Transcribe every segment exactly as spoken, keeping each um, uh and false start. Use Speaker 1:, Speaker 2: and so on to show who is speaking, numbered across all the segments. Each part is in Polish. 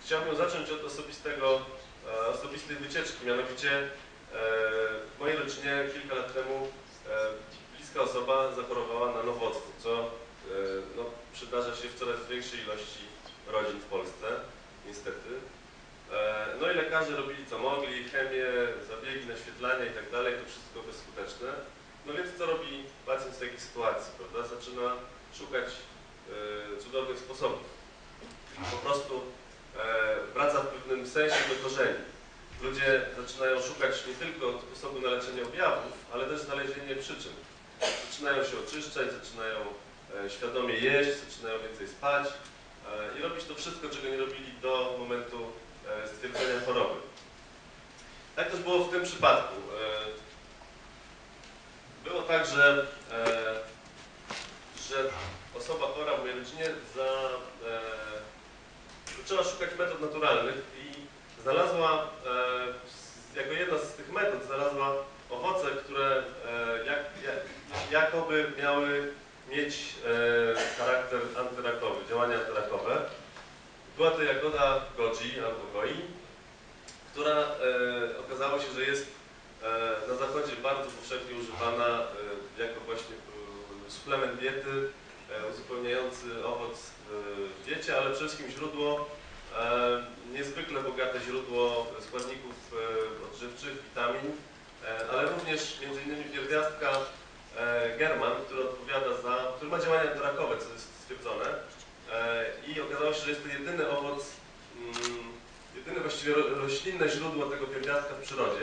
Speaker 1: chciałbym zacząć od osobistego, osobistej wycieczki, mianowicie w mojej rodzinie kilka lat temu bliska osoba zachorowała na nowotwór, co no, przydarza się w coraz większej ilości rodzin w Polsce, niestety. No i lekarze robili co mogli, chemię, zabiegi, naświetlania i tak dalej, to wszystko bezskuteczne. No więc co robi pacjent w takiej sytuacji, prawda? Zaczyna szukać cudownych sposobów. Po prostu wraca w pewnym sensie do korzeni. Ludzie zaczynają szukać nie tylko sposobu na leczenie objawów, ale też znalezienie przyczyn. Zaczynają się oczyszczać, zaczynają świadomie jeść, zaczynają więcej spać i robić to wszystko, czego nie robili do momentu stwierdzenia choroby. Tak też było w tym przypadku. Było tak, że, że osoba chora w mojej rodzinie za, zaczęła szukać metod naturalnych i znalazła, jako jedna z tych metod, znalazła owoce, które jak, jak, jakoby miały mieć charakter antyrakowy, działania antyrakowe. Była to jagoda goji albo goi, która e, okazało się, że jest e, na zachodzie bardzo powszechnie używana e, jako właśnie e, suplement diety, e, uzupełniający owoc w diecie, ale przede wszystkim źródło, e, niezwykle bogate źródło składników e, odżywczych, witamin, e, ale również między innymi pierwiastka e, german, który odpowiada za, który ma działania antyrakowe, co jest stwierdzone. E, I okazało się, że jest to jedyny owoc, mm, jedyne właściwie roślinne źródło tego pierwiastka w przyrodzie.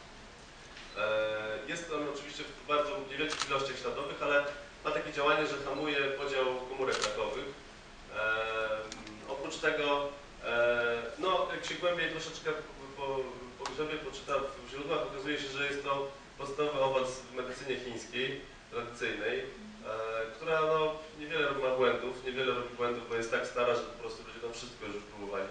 Speaker 1: Jest on oczywiście w bardzo niewielkich ilościach śladowych, ale ma takie działanie, że hamuje podział komórek rakowych. Oprócz tego, no jak się głębiej troszeczkę pogrzebie poczyta w źródłach, okazuje się, że jest to podstawowy owoc w medycynie chińskiej, tradycyjnej, która no, niewiele ma błędów, niewiele robi błędów, bo jest tak stara, że po prostu ludzie tam wszystko już próbowali.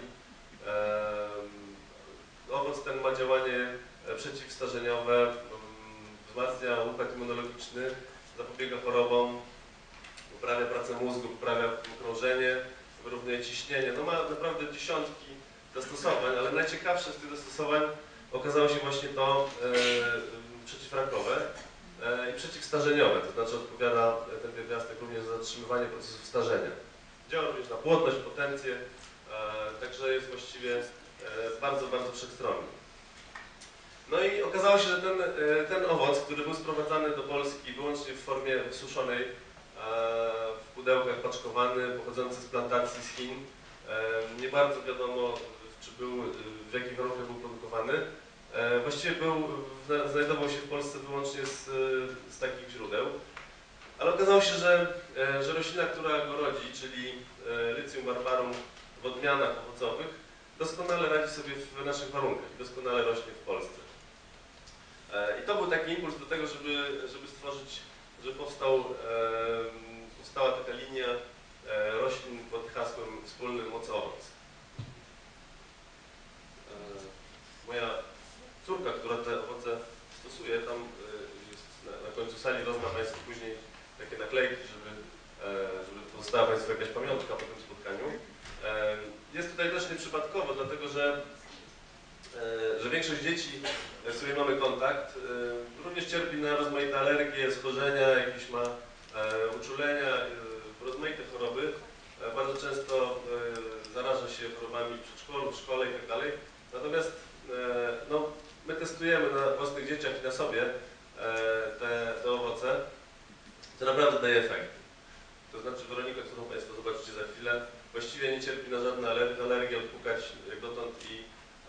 Speaker 1: Owoc ten ma działanie przeciwstarzeniowe, wzmacnia układ immunologiczny, zapobiega chorobom, poprawia pracę mózgu, poprawia krążenie, wyrównuje ciśnienie. No ma naprawdę dziesiątki zastosowań, ale najciekawsze z tych zastosowań okazało się właśnie to e, przeciwrakowe e, i przeciwstarzeniowe, to znaczy odpowiada ten pierwiastek również za zatrzymywanie procesów starzenia. Działa również na płodność, potencję, e, także jest właściwie bardzo, bardzo wszechstronny. No i okazało się, że ten, ten owoc, który był sprowadzany do Polski wyłącznie w formie wysuszonej, w pudełkach paczkowany, pochodzący z plantacji z Chin, nie bardzo wiadomo, czy był, w jakich warunkach był produkowany. Właściwie był, znajdował się w Polsce wyłącznie z, z takich źródeł. Ale okazało się, że, że roślina, która go rodzi, czyli Lycium barbarum w odmianach owocowych, doskonale radzi sobie w naszych warunkach i doskonale rośnie w Polsce. I to był taki impuls do tego, żeby, żeby stworzyć, żeby powstał, powstała taka linia roślin pod hasłem wspólnym moc owoc. Moja córka, która te owoce stosuje, tam jest na końcu sali, rozda Państwu później takie naklejki, żeby, żeby pozostała Państwu jakaś pamiątka po tym spotkaniu. Jest tutaj też nieprzypadkowo, dlatego że, że większość dzieci, z którymi mamy kontakt, również cierpi na rozmaite alergie, schorzenia, jakieś ma uczulenia, rozmaite choroby. Bardzo często zaraża się chorobami w przedszkolu, w szkole itd. Natomiast no, my testujemy na własnych dzieciach i na sobie te, te owoce, co naprawdę daje efekt. To znaczy Weronika, którą Państwo zobaczycie za chwilę, właściwie nie cierpi na żadne alergie, odpukać jak dotąd i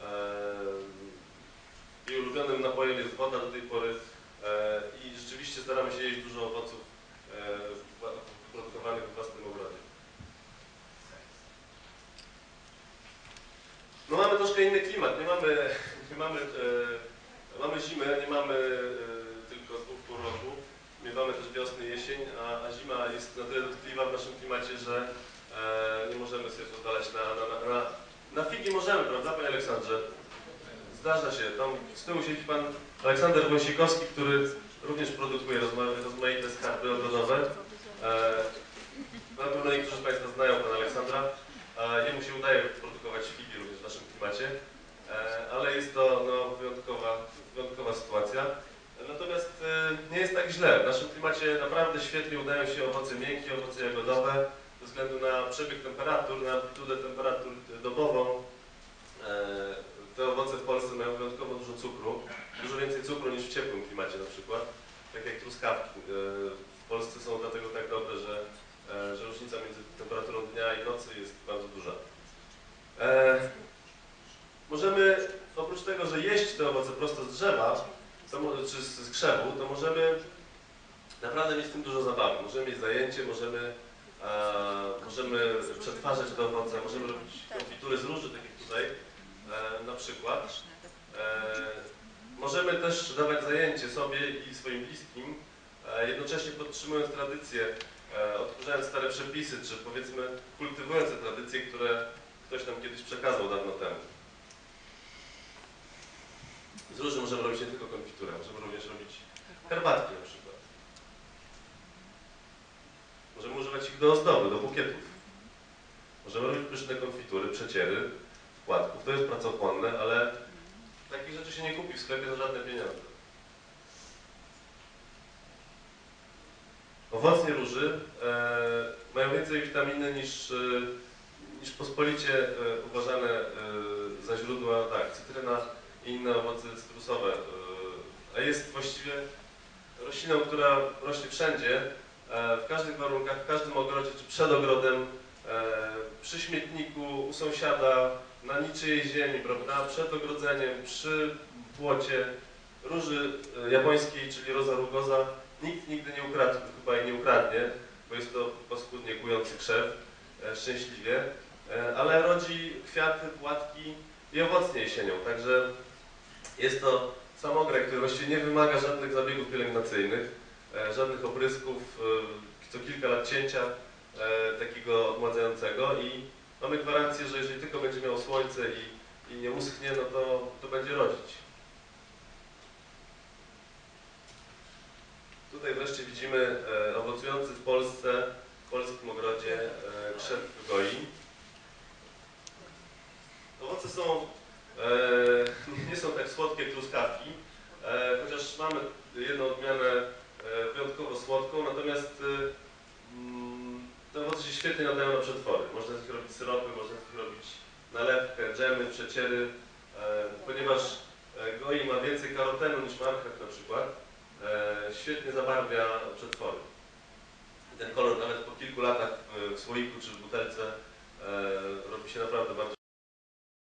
Speaker 1: e, jej ulubionym napojem jest woda do tej pory e, i rzeczywiście staramy się jeść dużo owoców e, produkowanych w własnym ogrodzie. No mamy troszkę inny klimat, nie mamy, nie mamy, e, mamy zimę, nie mamy e, tylko dwóch pół roku, miewamy też wiosnę, jesień, a, a zima jest na tyle dotkliwa w naszym klimacie, że e, nie możemy sobie pozwalać na, na, na, na figi możemy, prawda, Panie Aleksandrze? Zdarza się, tam z tyłu siedzi Pan Aleksander Wąsikowski, który również produkuje rozma rozmaite skarby ogrodowe. E, na pewno niektórzy z Państwa znają Pana Aleksandra. Jemu się udaje produkować figi również w naszym klimacie, ale jest to no, wyjątkowa, wyjątkowa sytuacja. Natomiast nie jest tak źle. W naszym klimacie naprawdę świetnie udają się owoce miękkie, owoce jagodowe. Ze względu na przebieg temperatur, na amplitudę temperatur dobową, te owoce w Polsce mają wyjątkowo dużo cukru. Dużo więcej cukru niż w ciepłym klimacie na przykład. Tak jak truskawki. W Polsce są dlatego tak dobre, że, że różnica między temperaturą dnia i nocy jest bardzo duża. Możemy, oprócz tego, że jeść te owoce prosto z drzewa, to, czy z krzewu, to możemy naprawdę mieć z tym dużo zabawy. Możemy mieć zajęcie, możemy, e, możemy przetwarzać te owoce, możemy robić konfitury z róży, tak jak tutaj e, na przykład. E, możemy też dawać zajęcie sobie i swoim bliskim, e, jednocześnie podtrzymując tradycje, e, odkurzając stare przepisy, czy powiedzmy kultywując te tradycje, które ktoś nam kiedyś przekazał dawno temu. Z róży możemy robić nie tylko konfiturę, możemy również robić herbatki na przykład. Możemy używać ich do ozdoby, do bukietów. Możemy robić pyszne konfitury, przeciery, płatków. To jest pracochłonne, ale takich rzeczy się nie kupi w sklepie za żadne pieniądze. Owocnie róży e, mają więcej witaminy niż, e, niż pospolicie e, uważane e, za źródła, tak, cytryna i inne owoce cytrusowe, a jest właściwie rośliną, która rośnie wszędzie, w każdych warunkach, w każdym ogrodzie czy przed ogrodem, przy śmietniku, u sąsiada, na niczyjej ziemi, prawda, przed ogrodzeniem, przy płocie. Róży japońskiej, czyli Rosa rugosa, nikt nigdy nie ukradł, chyba i nie ukradnie, bo jest to paskudnie kujący krzew, szczęśliwie, ale rodzi kwiaty, płatki i owocnie jesienią, także jest to samograj, który właściwie nie wymaga żadnych zabiegów pielęgnacyjnych, e, żadnych oprysków, e, co kilka lat cięcia e, takiego odmładzającego i mamy gwarancję, że jeżeli tylko będzie miało słońce i, i nie uschnie, no to, to będzie rodzić. Tutaj wreszcie widzimy e, owocujący w Polsce, w polskim ogrodzie e, krzew goi. Owoce są E, nie są tak słodkie jak truskawki, e, chociaż mamy jedną odmianę e, wyjątkowo słodką, natomiast e, mm, te owoce się świetnie nadają na przetwory. Można z nich robić syropy, można z nich robić nalewkę, dżemy, przeciery, e, ponieważ goi ma więcej karotenu niż marchew na przykład, e, świetnie zabarwia przetwory. Ten kolor nawet po kilku latach w, w słoiku czy w butelce e, robi się naprawdę bardzo